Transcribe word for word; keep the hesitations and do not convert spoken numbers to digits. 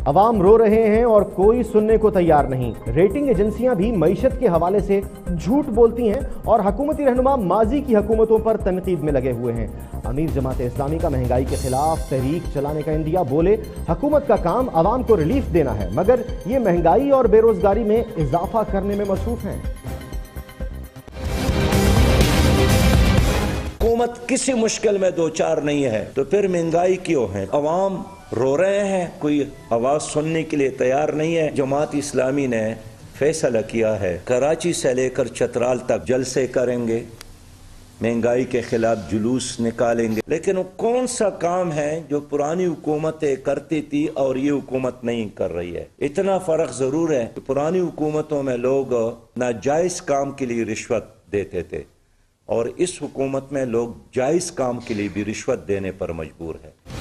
अवाम रो रहे हैं और कोई सुनने को तैयार नहीं। रेटिंग एजेंसियां भी मईशत के हवाले से झूठ बोलती हैं और हुकूमती रहनुमा माजी की हुकूमतों पर तनकीद में लगे हुए हैं। अमीर जमात इस्लामी का महंगाई के खिलाफ तहरीक चलाने का इंदिया बोले, हुकूमत का काम अवाम को रिलीफ देना है, मगर ये महंगाई और बेरोजगारी में इजाफा करने में मसरूफ हैं। हुकूमत किसी मुश्किल में दो चार नहीं है तो फिर महंगाई क्यों है? अवाम रो रहे हैं, कोई आवाज सुनने के लिए तैयार नहीं है। जमात इस्लामी ने फैसला किया है कराची से लेकर चतराल तक जलसे करेंगे, महंगाई के खिलाफ जुलूस निकालेंगे। लेकिन वो कौन सा काम है जो पुरानी हुकूमतें करती थी और ये हुकूमत नहीं कर रही है? इतना फर्क जरूर है कि पुरानी हुकूमतों में लोग नाजायज काम के लिए रिश्वत देते थे और इस हुकूमत में लोग जायज काम के लिए भी रिश्वत देने पर मजबूर है।